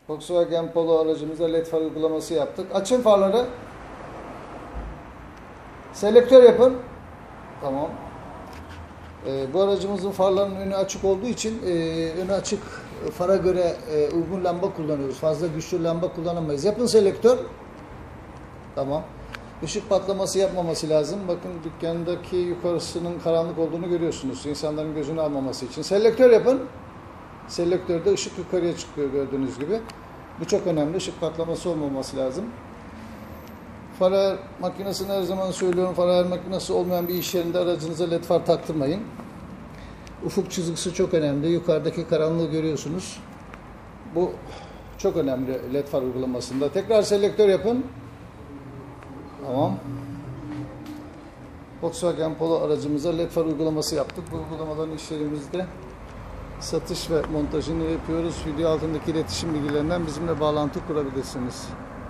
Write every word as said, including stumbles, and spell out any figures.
Volkswagen Polo aracımıza led far uygulaması yaptık. Açın farları. Selektör yapın. Tamam. Ee, bu aracımızın farlarının önü açık olduğu için e, önü açık fara göre e, uygun lamba kullanıyoruz. Fazla güçlü lamba kullanamayız. Yapın selektör. Tamam. Işık patlaması yapmaması lazım. Bakın dükkandaki yukarısının karanlık olduğunu görüyorsunuz. İnsanların gözünü almaması için. Selektör yapın. Selektörde ışık yukarıya çıkıyor gördüğünüz gibi. Bu çok önemli. Işık patlaması olmaması lazım. Far ayar makinesini her zaman söylüyorum. Far ayar makinesi olmayan bir iş yerinde aracınıza led far taktırmayın. Ufuk çizgisi çok önemli. Yukarıdaki karanlığı görüyorsunuz. Bu çok önemli led far uygulamasında. Tekrar selektör yapın. Tamam. Volkswagen Polo aracımıza led far uygulaması yaptık. Bu uygulamaların iş yerimizde satış ve montajını yapıyoruz. Video altındaki iletişim bilgilerinden bizimle bağlantı kurabilirsiniz.